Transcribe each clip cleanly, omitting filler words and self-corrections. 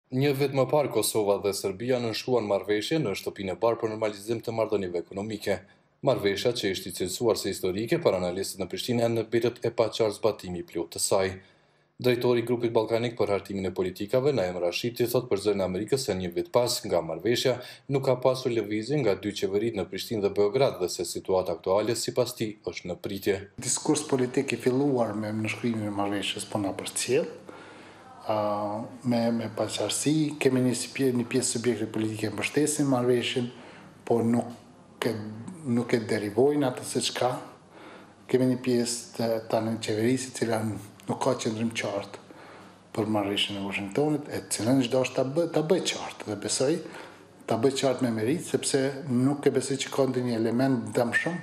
Një vit më parë, Kosova dhe Serbia nënshkruan marrëveshje në shtëpinë e parë për normalizim të marrëdhënieve ekonomike. Marrëveshja, që ishte cilësuar se historike për analistët në Prishtinë, në mbetet e paqartë zbatimi i plotë të saj. Drejtori i grupit ballkanik për hartimin e politikave, Naim Rashidi, thot për Zërin e Amerikës se një vit pas nga marrëveshja nuk ka pasur lëvizje nga dy qeveritë në Prishtinë dhe Beograd dhe se situata aktuale sipas tij është në pritje. Diskurs politik i filluar me nënshkrimin e marrëveshjes po na përcjell. Me paqartësi, kemi një pjesë subjekte politike mbështesin marrëveshjen, po nuk e derivojnë atë se çka. Kemi një pjesë tani qeverisë e cila nuk ka qëndrim qartë për marrëveshjen e Washingtonit, e cilën çdo është ta bëj qartë dhe besoj ta bëj qartë me meritë, sepse nuk e besoj që ka ndonjë element dëmshëm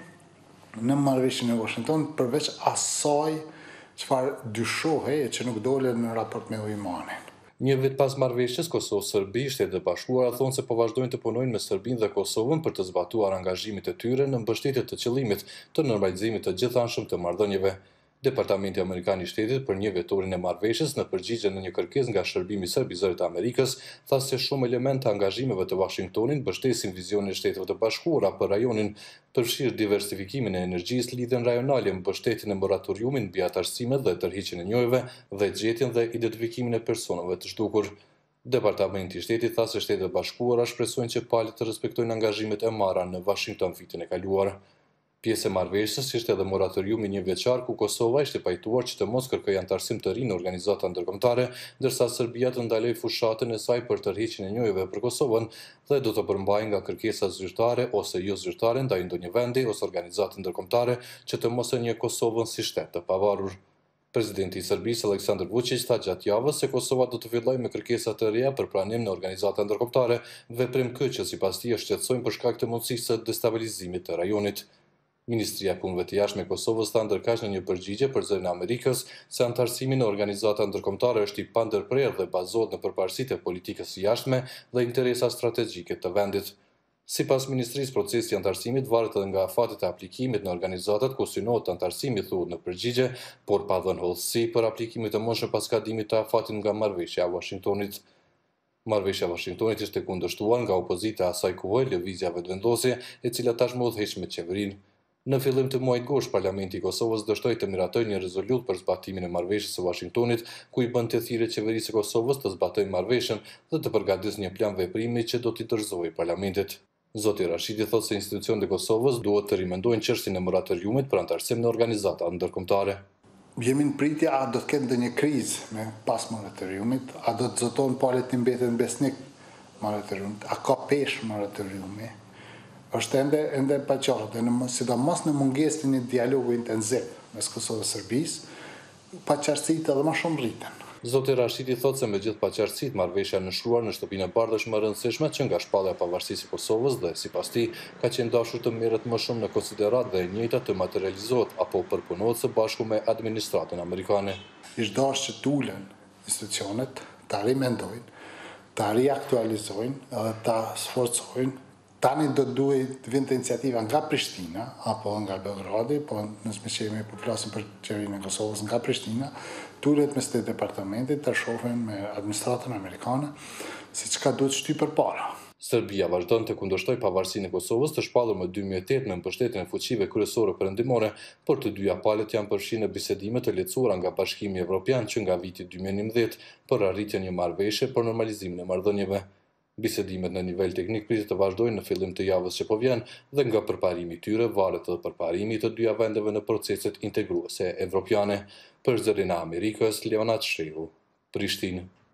në marrëveshjen e Washingtonit përveç asaj çfarë dyshohej e që nuk dole në raport me Ujmanin. Një vit pas marrëveshjes, Kosovë-Serbi, Shtetet e Bashkuara thonë se po vazhdojnë të punojnë me Serbinë dhe Kosovën për të zbatuar angazhimet e tyre në mbështetje të qëllimit të normalizimit të gjithanshëm të marrëdhënieve. Departamenti Amerikan i Shtetit për një vetorin e marrëveshjes në përgjigje në një kërkesë nga Shërbimi Serb i Zërit të Amerikës, tha se shumë elemente të angazhimeve të Washingtonit mbështesin vizionin e Shteteve të Bashkuara për rajonin, përfshirë diversifikimin e energjisë, lidhjen rajonale, mbështetjen e moratoriumit mbi atarësimet dhe tërhiqjen e njojeve dhe gjetjen dhe identifikimin e personave të zhdukur. Departamenti i Shtetit tha se Shtetet e Bashkuara shpresojnë që palët të respektojnë angazhimet e marra në Washington vitin e kaluar. Pjesë e marrëveshjes ishte edhe moratoriumi njëvjeçar ku Kosova ishte pajtuar që të mos kërkojë anëtarësim të ri në organizata ndërkombëtare, ndërsa Serbia të ndalojë fushatën e saj për tërhiqjen e njojeve për Kosovën dhe do të përmbajë nga kërkesa zyrtare ose jo zyrtare ndaj ndonjë vendi ose organizate ndërkombëtare që të mos e njeh Kosovën si shtet të pavarur. Presidenti i Serbisë Aleksandar Vučić tha gjatë javës se Kosova do të fillojë me kërkesa të reja për pranim në organizata ndërkombëtare, veprim që sipas tij shqetësojnë për shkak të mundësisë së destabilizimit të rajonit. Ministria e Punëve të Jashtme e Kosovës tha ndërkaq në një përgjigje për Zërin e Amerikës se anëtarësimi në organizata ndërkombëtare është i pandërprerë dhe bazohet në përparësitë e politikës së jashtme dhe interesa strategjike të vendit. Sipas ministrisë, procesi i anëtarësimit varet edhe nga afatet e aplikimit në organizatat ku synohet anëtarësimi, thuhet në përgjigje, por pa dhënë hollësi për aplikimin e moshën pas kadimit të afatit nga marrëveshja e Washingtonit. Marrëveshja e Washingtonit ishte kundërshtuar nga opozita e asaj kohe, lëvizja vetëvendosje, e cila tashmë udhëheq me qeverinë. Në fillim të muajit gosh, Parlamenti i Kosovës dështoi të miratojë një rezolutë për zbatimin e marrëveshjes së Washingtonit, ku i bën thirrje qeverisë së Kosovës të zbatojë marrëveshjen dhe të përgatisë një plan veprimi që do t'i dorëzojë Parlamentit. Zoti Rashidi thotë se institucionet e Kosovës duhet të rimendojnë çështjen e moratoriumit për anëtarësim në organizata ndërkombëtare. Jemi në pritje a do të ketë ndonjë krizë me pas moratoriumit, a do të zoton palët të mbeten besnik moratoriumit, a ka peshë moratoriumi. Është ende pa qartë, sidomos në mungesë të një dialogu intensiv mes Kosovës dhe Serbisë, paqartësitë edhe më shumë rriten. Zoti Rashidi thotë se me gjithë paqartësitë, marrëveshja nënshkruar në shtëpinë e parë është më e rëndësishme që nga shpallja e pavarësisë së Kosovës dhe sipas tij ka qenë dashur të merret më shumë në konsiderat dhe e njëjta të materializohet apo përpunohet së bashku me administratën amerikane. Ish dashur që tulen institucionet, ta rimendojnë, ta riaktualizojnë edhe ta sforcojnë. Tani do duhet të vinte iniciativa nga Prishtina apo nga Beogradi, po nëse me po flasim për qeverinë e Kosovës nga Prishtina, tulet me State Departamentit të shohin me administratën amerikane se çka duhet shtyp përpara. Serbia vazhdon të kundërshtojë pavarësinë e Kosovës të shpallur më 2008 me mbështetjen e fuqive kryesore perëndimore, por të dyja palët janë përfshirë në bisedime të lehtësuara nga Bashkimi Evropian që nga viti 2011 për arritjen e një marrëveshje për normalizimin e marrëdhënieve. Bisedimet në nivel teknik pritet të vazhdojnë në fillim të javës që po vjen dhe nga përparimi i tyre varet edhe përparimi të dyja vendeve në proceset integruese evropiane. Për Zërin e Amerikës, Leonard Shehu, Prishtinë.